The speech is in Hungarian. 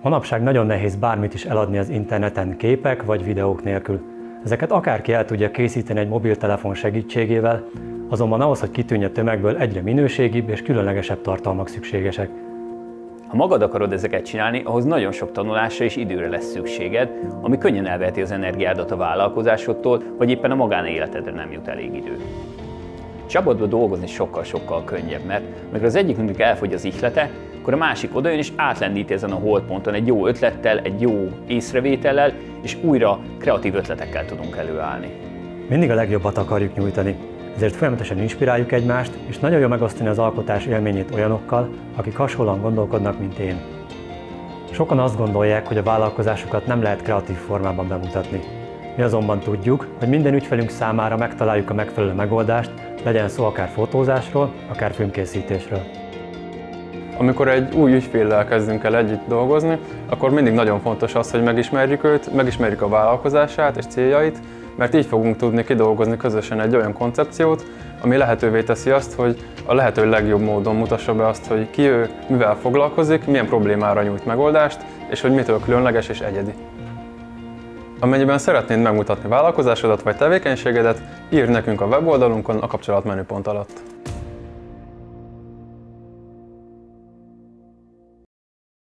Manapság nagyon nehéz bármit is eladni az interneten képek vagy videók nélkül. Ezeket akárki el tudja készíteni egy mobiltelefon segítségével, azonban ahhoz, hogy kitűnj a tömegből, egyre minőségibb és különlegesebb tartalmak szükségesek. Ha magad akarod ezeket csinálni, ahhoz nagyon sok tanulásra és időre lesz szükséged, ami könnyen elveheti az energiádat a vállalkozásodtól, vagy éppen a magánéletedre nem jut elég idő. Csapatban dolgozni sokkal-sokkal könnyebb, mert amikor az egyikünknek elfogy az ihlete, akkor a másik odajön és átlendíti ezen a holdponton egy jó ötlettel, egy jó észrevétellel, és újra kreatív ötletekkel tudunk előállni. Mindig a legjobbat akarjuk nyújtani, ezért folyamatosan inspiráljuk egymást, és nagyon jó megosztani az alkotás élményét olyanokkal, akik hasonlóan gondolkodnak, mint én. Sokan azt gondolják, hogy a vállalkozásukat nem lehet kreatív formában bemutatni. Mi azonban tudjuk, hogy minden ügyfelünk számára megtaláljuk a megfelelő megoldást, legyen szó akár fotózásról, akár filmkészítésről. Amikor egy új ügyféllel kezdünk el együtt dolgozni, akkor mindig nagyon fontos az, hogy megismerjük őt, megismerjük a vállalkozását és céljait, mert így fogunk tudni kidolgozni közösen egy olyan koncepciót, ami lehetővé teszi azt, hogy a lehető legjobb módon mutassa be azt, hogy ki ő, mivel foglalkozik, milyen problémára nyújt megoldást, és hogy mitől különleges és egyedi. Amennyiben szeretnéd megmutatni vállalkozásodat vagy tevékenységedet, írd nekünk a weboldalunkon a kapcsolatmenüpont alatt.